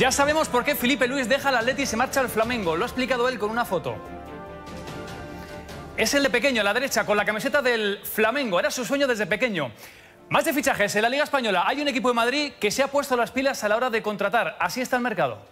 Ya sabemos por qué Filipe Luis deja el Atleti y se marcha al Flamengo. Lo ha explicado él con una foto. Es el de pequeño, a la derecha, con la camiseta del Flamengo. Era su sueño desde pequeño. Más de fichajes en la Liga Española. Hay un equipo de Madrid que se ha puesto las pilas a la hora de contratar. Así está el mercado.